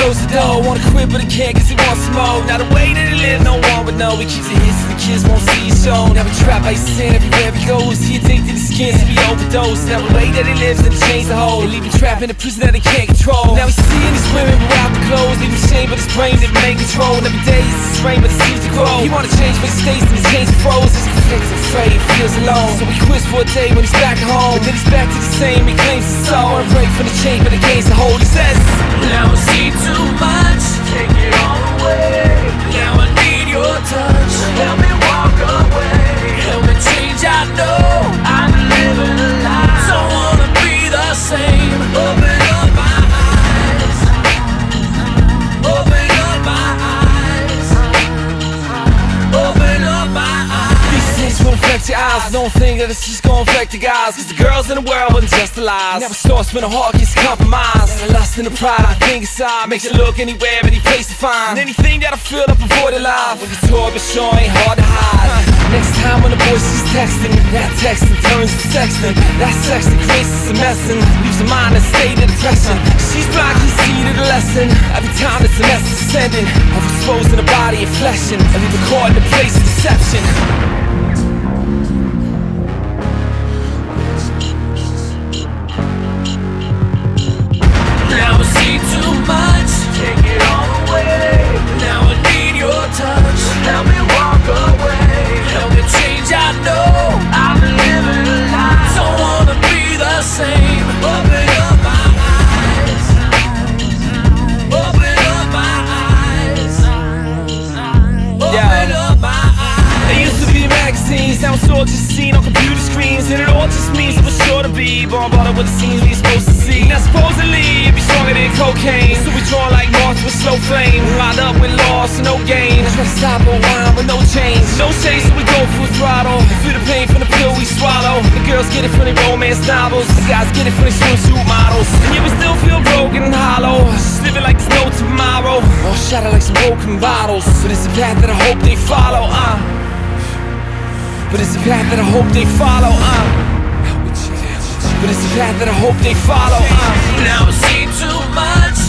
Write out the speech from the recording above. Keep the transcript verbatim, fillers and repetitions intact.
close the door. Wanna quit but he can't cause he wants some more. Now the way that he live, no one would know. He keeps it his so the kids won't see it shown. Now we trap by sin everywhere he goes. He addicted to skins to be overdosed. Now the way that he lives and change the whole. They leave him trapped in a prison that he can't control. Now he's seeing these women without the clothes. Leave him shame but his brain didn't make control. And every day is his rain but it seems to grow. He wanna change but he stays in his change froze. He's conflicted, afraid, feels alone. So he quits for a day when he's back at home. But then he's back to the same, he claims his soul. Wanna break from the chain but against the hold. He says, now I see too much, take it all away. Now I need your touch, help me walk away. Help me change, I know I'm living a lie. Don't wanna be the same. Open up my eyes, open up my eyes, open up my eyes. These things will affect your eyes. Don't think that it's just gonna affect the guys, cause the girls in the world wasn't just the lies. Never starts when a heart gets compromised. And the lust and the pride I think inside makes you look anywhere, any place to find. And anything that'll fill up avoid it live. When you're toy but sure ain't hard to hide. Next time when the voice is texting, that texting turns to sexting. That sexting creates some messing, leaves a mind in a state of depression. She's blind, can see to the lesson. Every time it's a message sending of exposing the body and flesh, and leave a caught in the place of deception. Now I see too much, take it all away. Now I need your touch, help me walk away. Help me change, I know I'm living a lie. Don't wanna be the same. Open up my eyes, open up my eyes, open up my eyes. There used to be magazines, now it's all just seen on computer screens. And it all just means it was sure to be bombarded with the scenes we supposed to see. Now supposedly it be stronger than cocaine, so we draw like moths with slow flame. Wind up with loss and no gain. Try to stop a wine with no change. No chase, so we go full throttle. Feel the pain from the pill we swallow. The girls get it from their romance novels, the guys get it from their swimsuit models. And yeah, we still feel broken and hollow, just living like there's no tomorrow. All shattered like some broken bottles. But it's a path that I hope they follow, uh But it's a path that I hope they follow, uh But it's a path that I hope they follow, uh Now I see too much,